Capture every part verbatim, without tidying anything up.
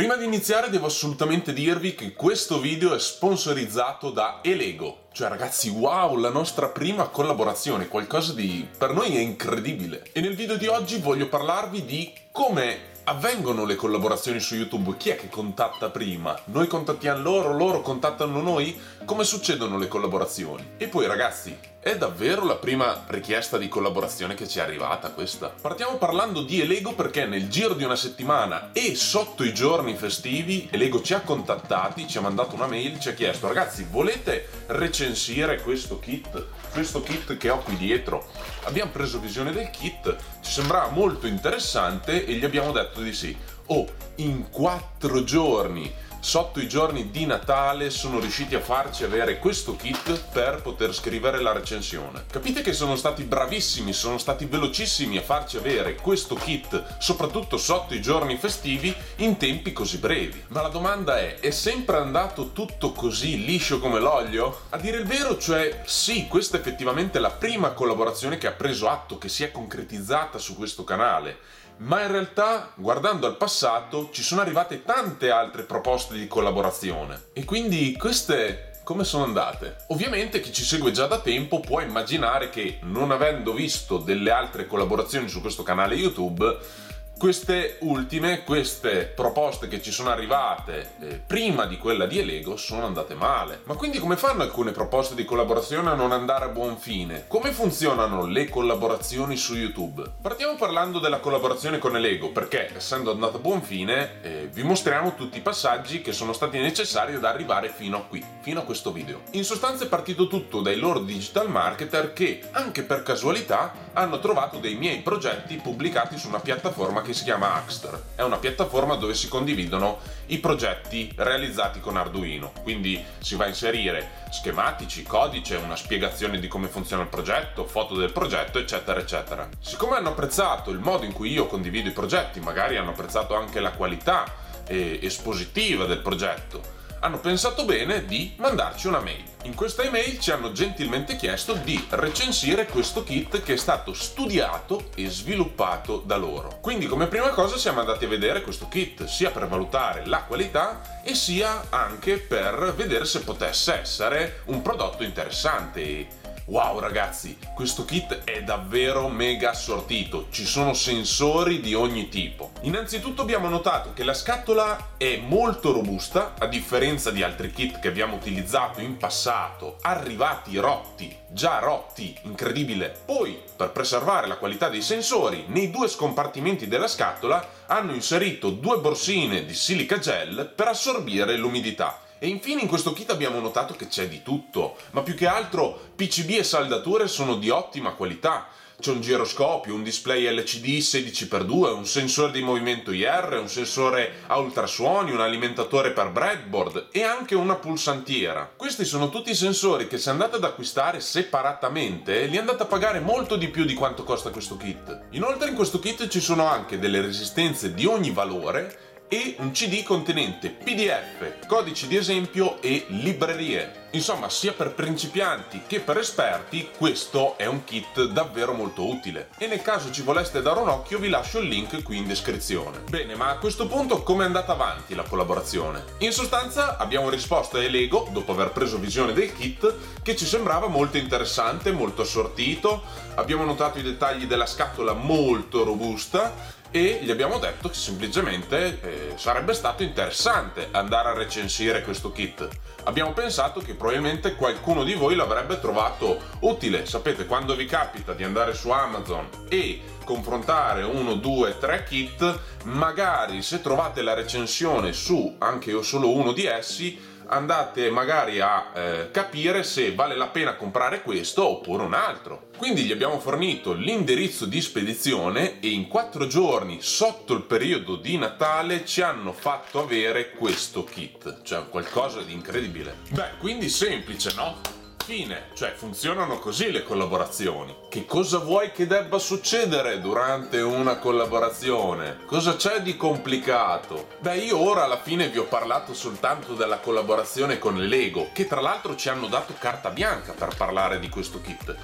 Prima di iniziare devo assolutamente dirvi che questo video è sponsorizzato da Elego. Cioè ragazzi, wow, la nostra prima collaborazione, qualcosa di per noi è incredibile. E nel video di oggi voglio parlarvi di come avvengono le collaborazioni su YouTube. Chi è che contatta prima? Noi contattiamo loro, loro contattano noi? Come succedono le collaborazioni? E poi ragazzi, è davvero la prima richiesta di collaborazione che ci è arrivata questa? Partiamo parlando di Elego perché nel giro di una settimana e sotto i giorni festivi Elego ci ha contattati, ci ha mandato una mail, ci ha chiesto: ragazzi, volete recensire questo kit? Questo kit che ho qui dietro. Abbiamo preso visione del kit, ci sembrava molto interessante e gli abbiamo detto di sì. Oh, in quattro giorni, sotto i giorni di Natale, sono riusciti a farci avere questo kit per poter scrivere la recensione. Capite che sono stati bravissimi, sono stati velocissimi a farci avere questo kit, soprattutto sotto i giorni festivi, in tempi così brevi. Ma la domanda è, è sempre andato tutto così liscio come l'olio? A dire il vero, cioè, sì, questa è effettivamente la prima collaborazione che ha preso atto, che si è concretizzata su questo canale. Ma in realtà, guardando al passato, ci sono arrivate tante altre proposte di collaborazione. E quindi queste come sono andate? Ovviamente chi ci segue già da tempo può immaginare che, non avendo visto delle altre collaborazioni su questo canale YouTube, queste ultime, queste proposte che ci sono arrivate eh, prima di quella di Elego sono andate male. Ma quindi come fanno alcune proposte di collaborazione a non andare a buon fine? Come funzionano le collaborazioni su YouTube? Partiamo parlando della collaborazione con Elego perché, essendo andata a buon fine, eh, vi mostriamo tutti i passaggi che sono stati necessari ad arrivare fino a qui, fino a questo video. In sostanza è partito tutto dai loro digital marketer che, anche per casualità, hanno trovato dei miei progetti pubblicati su una piattaforma che si chiama Axter. È una piattaforma dove si condividono i progetti realizzati con Arduino, quindi si va a inserire schematici, codice, una spiegazione di come funziona il progetto, foto del progetto, eccetera eccetera. Siccome hanno apprezzato il modo in cui io condivido i progetti, magari hanno apprezzato anche la qualità eh, espositiva del progetto, hanno pensato bene di mandarci una mail. In questa email ci hanno gentilmente chiesto di recensire questo kit che è stato studiato e sviluppato da loro. Quindi come prima cosa siamo andati a vedere questo kit, sia per valutare la qualità e sia anche per vedere se potesse essere un prodotto interessante. Wow ragazzi, questo kit è davvero mega assortito, ci sono sensori di ogni tipo. Innanzitutto abbiamo notato che la scatola è molto robusta, a differenza di altri kit che abbiamo utilizzato in passato, arrivati rotti, già rotti, incredibile. Poi, per preservare la qualità dei sensori, nei due scompartimenti della scatola hanno inserito due borsine di silica gel per assorbire l'umidità. E infine in questo kit abbiamo notato che c'è di tutto, ma più che altro P C B e saldature sono di ottima qualità. C'è un giroscopio, un display L C D sedici per due, un sensore di movimento I R, un sensore a ultrasuoni, un alimentatore per breadboard e anche una pulsantiera. Questi sono tutti sensori che se andate ad acquistare separatamente li andate a pagare molto di più di quanto costa questo kit. Inoltre in questo kit ci sono anche delle resistenze di ogni valore e un C D contenente P D F, codici di esempio e librerie. Insomma, sia per principianti che per esperti, questo è un kit davvero molto utile. E nel caso ci voleste dare un occhio, vi lascio il link qui in descrizione. Bene, ma a questo punto come è andata avanti la collaborazione? In sostanza abbiamo risposto a Elego, dopo aver preso visione del kit, che ci sembrava molto interessante, molto assortito. Abbiamo notato i dettagli della scatola molto robusta e gli abbiamo detto che semplicemente eh, sarebbe stato interessante andare a recensire questo kit. Abbiamo pensato che probabilmente qualcuno di voi l'avrebbe trovato utile. Sapete, quando vi capita di andare su Amazon e confrontare uno, due, tre kit, magari se trovate la recensione su anche o solo uno di essi, andate magari a eh, capire se vale la pena comprare questo oppure un altro. Quindi gli abbiamo fornito l'indirizzo di spedizione e in quattro giorni sotto il periodo di Natale ci hanno fatto avere questo kit, cioè qualcosa di incredibile. Beh, quindi semplice, no? Fine, cioè funzionano così le collaborazioni. Che cosa vuoi che debba succedere durante una collaborazione? Cosa c'è di complicato? Beh, io ora alla fine vi ho parlato soltanto della collaborazione con Elego, che tra l'altro ci hanno dato carta bianca per parlare di questo kit.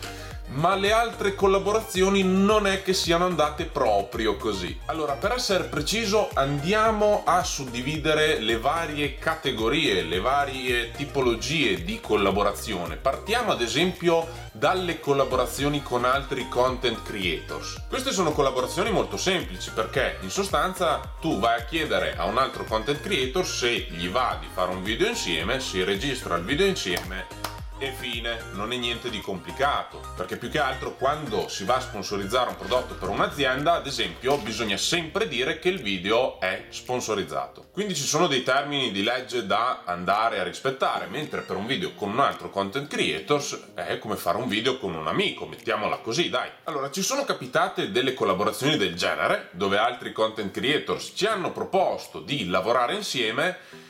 ma le altre collaborazioni non è che siano andate proprio così. Allora, per essere preciso, andiamo a suddividere le varie categorie, le varie tipologie di collaborazione. Partiamo ad esempio dalle collaborazioni con altri content creators. Queste sono collaborazioni molto semplici, perché in sostanza tu vai a chiedere a un altro content creator se gli va di fare un video insieme, si registra il video insieme e fine, non è niente di complicato, perché più che altro quando si va a sponsorizzare un prodotto per un'azienda, ad esempio, bisogna sempre dire che il video è sponsorizzato. Quindi ci sono dei termini di legge da andare a rispettare, mentre per un video con un altro content creators è come fare un video con un amico, mettiamola così, dai. Allora, ci sono capitate delle collaborazioni del genere, dove altri content creators ci hanno proposto di lavorare insieme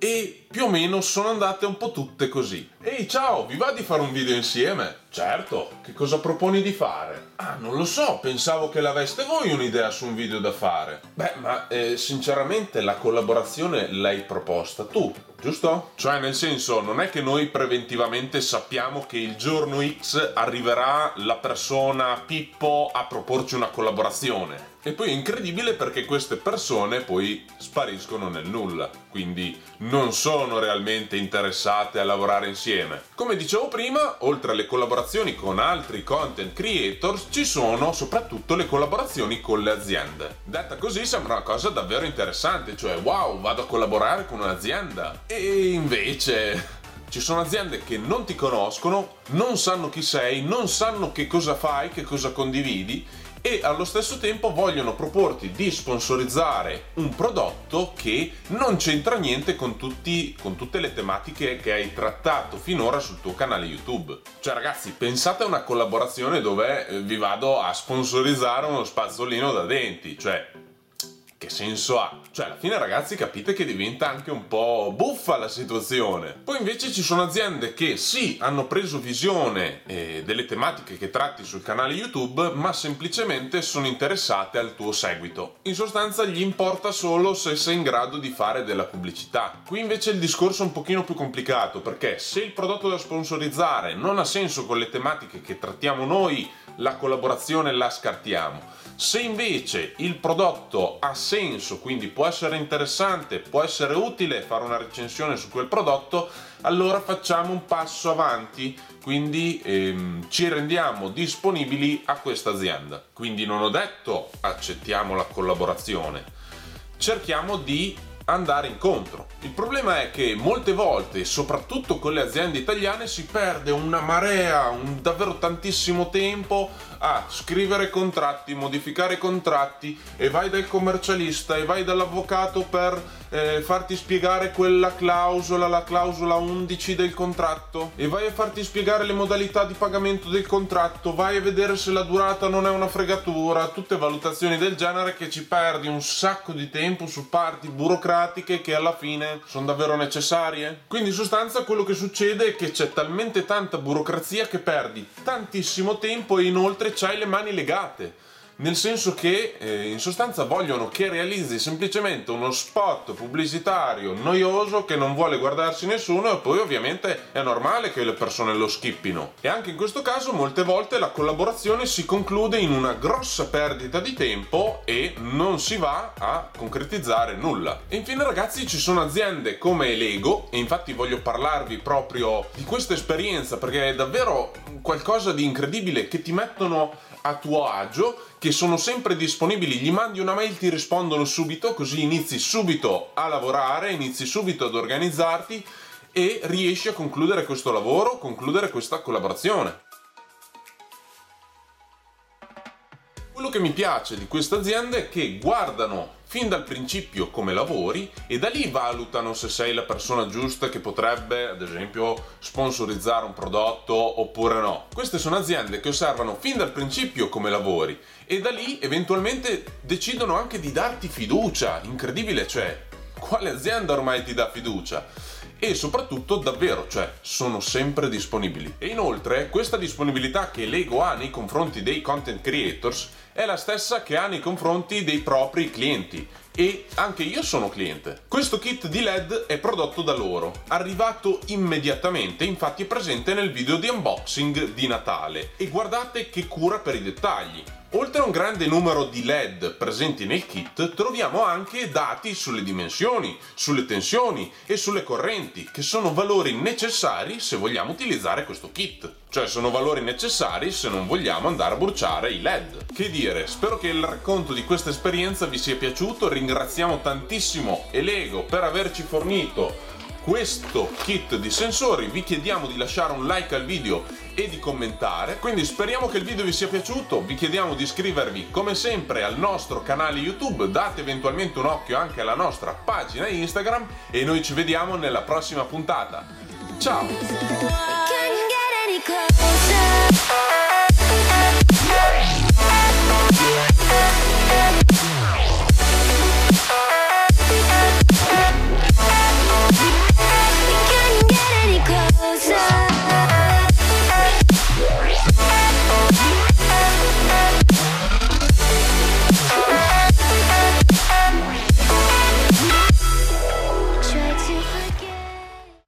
e più o meno sono andate un po' tutte così. Ehi, ciao, vi va di fare un video insieme? Certo, che cosa proponi di fare? Ah, non lo so, pensavo che l'aveste voi un'idea su un video da fare. Beh, ma eh, sinceramente la collaborazione l'hai proposta tu, giusto? Cioè, nel senso, non è che noi preventivamente sappiamo che il giorno X arriverà la persona Pippo a proporci una collaborazione. E poi è incredibile perché queste persone poi spariscono nel nulla, quindi non sono realmente interessate a lavorare insieme. Come dicevo prima, oltre alle collaborazioni con altri content creators, ci sono soprattutto le collaborazioni con le aziende. Detta così sembra una cosa davvero interessante, cioè wow, vado a collaborare con un'azienda. E invece ci sono aziende che non ti conoscono, non sanno chi sei, non sanno che cosa fai, che cosa condividi, e allo stesso tempo vogliono proporti di sponsorizzare un prodotto che non c'entra niente con, tutti, con tutte le tematiche che hai trattato finora sul tuo canale YouTube. Cioè ragazzi, pensate a una collaborazione dove vi vado a sponsorizzare uno spazzolino da denti, cioè che senso ha? Cioè alla fine ragazzi capite che diventa anche un po' buffa la situazione. Poi invece ci sono aziende che sì, hanno preso visione eh, delle tematiche che tratti sul canale YouTube, ma semplicemente sono interessate al tuo seguito. In sostanza gli importa solo se sei in grado di fare della pubblicità. Qui invece il discorso è un pochino più complicato, perché se il prodotto da sponsorizzare non ha senso con le tematiche che trattiamo noi, la collaborazione la scartiamo. Se invece il prodotto ha senso, quindi può essere interessante, può essere utile fare una recensione su quel prodotto, allora facciamo un passo avanti, quindi ehm, ci rendiamo disponibili a questa azienda. Quindi non ho detto accettiamo la collaborazione, cerchiamo di andare incontro. Il problema è che molte volte, soprattutto con le aziende italiane, si perde una marea, un davvero tantissimo tempo a scrivere contratti, modificare contratti, e vai dal commercialista e vai dall'avvocato per eh, farti spiegare quella clausola, la clausola undici del contratto, e vai a farti spiegare le modalità di pagamento del contratto, vai a vedere se la durata non è una fregatura, tutte valutazioni del genere che ci perdi un sacco di tempo su parti burocratiche che alla fine sono davvero necessarie. Quindi in sostanza quello che succede è che c'è talmente tanta burocrazia che perdi tantissimo tempo e inoltre c'hai le mani legate. Nel senso che eh, in sostanza vogliono che realizzi semplicemente uno spot pubblicitario noioso che non vuole guardarsi nessuno, e poi ovviamente è normale che le persone lo skippino. E anche in questo caso molte volte la collaborazione si conclude in una grossa perdita di tempo e non si va a concretizzare nulla. E infine ragazzi, ci sono aziende come Lego, e infatti voglio parlarvi proprio di questa esperienza perché è davvero qualcosa di incredibile, che ti mettono a tuo agio, che sono sempre disponibili, gli mandi una mail, ti rispondono subito, così inizi subito a lavorare, inizi subito ad organizzarti e riesci a concludere questo lavoro, concludere questa collaborazione. Quello che mi piace di queste aziende è che guardano fin dal principio come lavori e da lì valutano se sei la persona giusta che potrebbe, ad esempio, sponsorizzare un prodotto oppure no. Queste sono aziende che osservano fin dal principio come lavori e da lì eventualmente decidono anche di darti fiducia. Incredibile, cioè, quale azienda ormai ti dà fiducia? E soprattutto davvero, cioè, sono sempre disponibili. E inoltre questa disponibilità che Lego ha nei confronti dei content creators è la stessa che ha nei confronti dei propri clienti. e anche io sono cliente. Questo kit di L E D è prodotto da loro, arrivato immediatamente, infatti è presente nel video di unboxing di Natale e guardate che cura per i dettagli. Oltre a un grande numero di L E D presenti nel kit, troviamo anche dati sulle dimensioni, sulle tensioni e sulle correnti, che sono valori necessari se vogliamo utilizzare questo kit. Cioè sono valori necessari se non vogliamo andare a bruciare i L E D. Che dire, spero che il racconto di questa esperienza vi sia piaciuto, ringraziamo tantissimo Elego per averci fornito questo kit di sensori, vi chiediamo di lasciare un like al video e di commentare, quindi speriamo che il video vi sia piaciuto, vi chiediamo di iscrivervi come sempre al nostro canale YouTube, date eventualmente un occhio anche alla nostra pagina Instagram e noi ci vediamo nella prossima puntata. Ciao!